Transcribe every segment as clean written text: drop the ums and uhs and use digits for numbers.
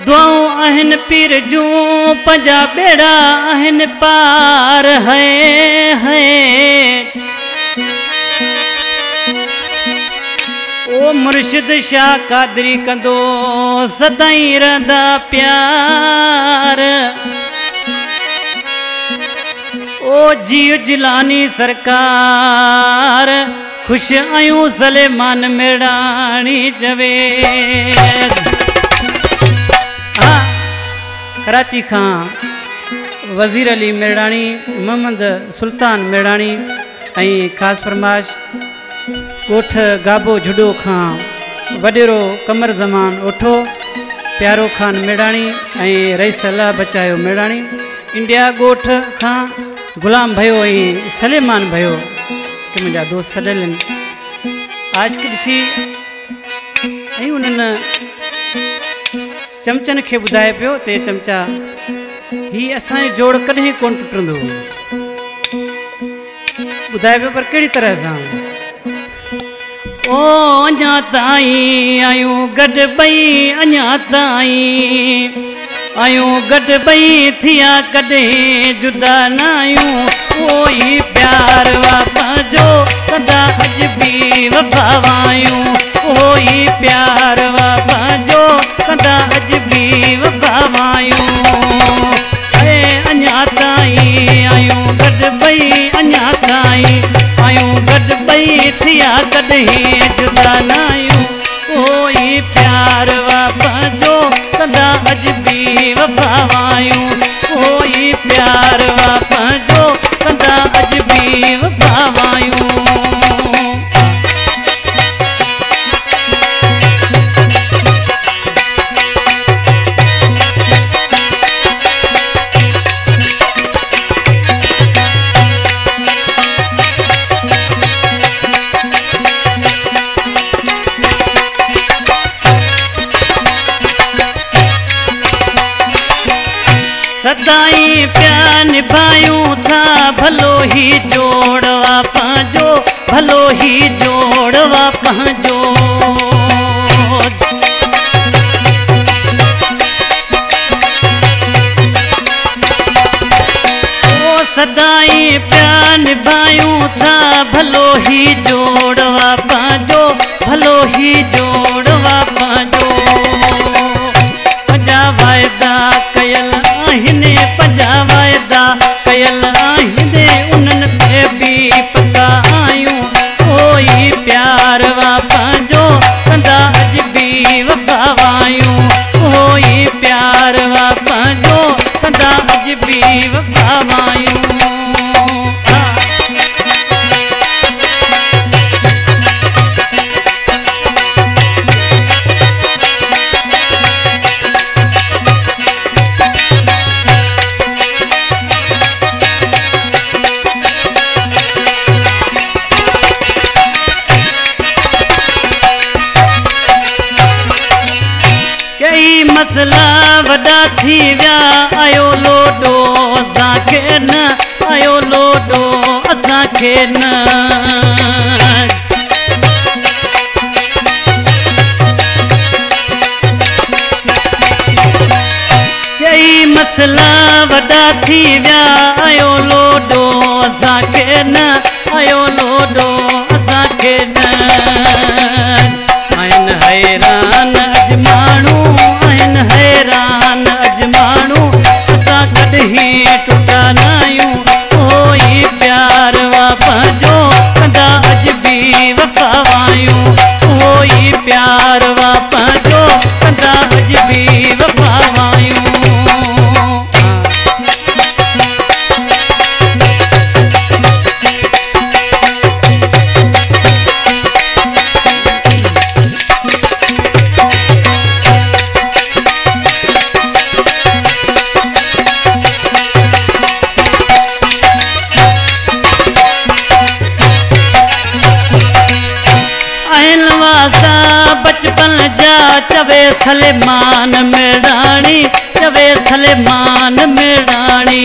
दुआऊं आहिनि पीर जूं पंजा बेड़ा आहिनि पार है ओ मुर्शिद शाह कादरी कंदो सदाई रहंदा प्यार ओ जीव जिलानी सरकार खुश आयूं सलेमान मेड़ानी जवेद। हाँ कराची खां वज़ीर अली मेड़ानी मोहम्मद सुल्तान मेड़ानी ऐं ख़ासि फरमाइश ॻोठ गाबो जुडो खां वॾेरो कमर ज़मान ओठो प्यारो खान मेड़ानी ऐं रईस अल्लाह बचायो मेड़ानी इंडिया ॻोठ खां गुलाम भयो ऐं सलेमान भयो कि मुंहिंजा दोस्त सॾियल आहिनि आज के ॾिसी ऐं उन्हनि चमचनि खे ॿुधाए पियो ते चमचा ही असांजो जोड़ कॾहिं कोन टुटंदो ॿुधाए पियो पर कहिड़ी तरह सां ओ अञा ताईं आयूं गॾु ॿई अञा ताईं आयूं गॾु ॿई थिया कॾहिं जुदा न आयूं उहो ई प्यार वापसि कंदा अॼु बि वफ़ावायूं उहो ई प्यार वापसि कंदा अॼु बि वफ़ावायूं अञा ताईं आयूं गॾु ॿई अञा ताईं आयूं गॾु ॿई थिया कॾहिं जुदा न आयूं उहो ई प्यार वापसि कंदा अॼु बि वफ़ावायूं उहो ई प्यार वापसि कंदा अॼु बि वफ़ावायूं। सदाई प्यार निभायूं था भलो ही जोड़वा पंहिंजो भलो ही जोड़वा पंहिंजो ओ सदाई प्यार निभायूं था भलो ही जोड़वा पंहिंजो भलो ही जोड़वा पंहिंजो पंजा वाइदा कयल आहिनि पंजा वाइदा कयल आहिनि उन्हनि ते बि पका आयूं उहो ई प्यार वापसि कंदा अॼु बि वफ़ावायूं उहो ई प्यार वापसि कंदा अॼु बि वफ़ावायूं। मसला वॾा थी विया आयो लोडो असांखे न आयो लोडो असांखे न कई मसला वॾा थी विया आयो लोडो असांखे न आयो लोडो असांखे न आहिनि हैरान अॼु माण्हू हैरान अॼु माण्हू असां कॾहिं टुटा न आयूं उहो ई प्यार वापसि कंदा अॼु बि वफ़ावायूं उहो ई प्यार वापसि कंदा अॼु बि वफ़ावायूं। बचपन जा चवे सलेमान मेड़ानी चवे सलेमान मेड़ानी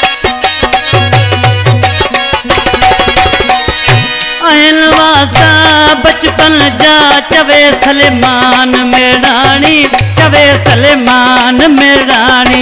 आहिनि वासा बचपन जा चवे सलेमान मेड़ानी, चवे सलेमान मेड़ानी।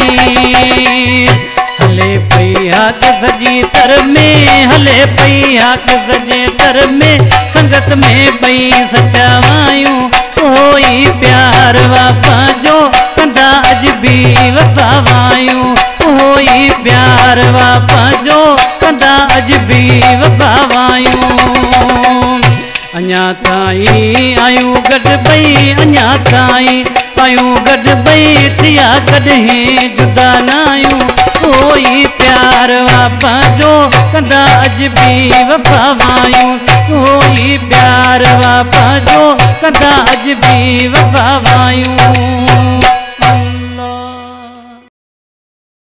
हले पई हाक सजी तर में, हले पई हाक सजे तर में, संगत में पई सचावायूं कोई प्यार वापा जो कंदा अज भी वफावायूं, कोई प्यार वापा जो कंदा अज भी वफावायूं। अञा ताईं आयूं गॾु ॿई, अञा ताईं आयूं गॾु ॿई, थिया कॾहिं जुदा न आयूं कोई प्यार वापा जो कंदा अज भी वफावायूं, कोई प्यार वापा जो कंदा अज भी वफावायूं।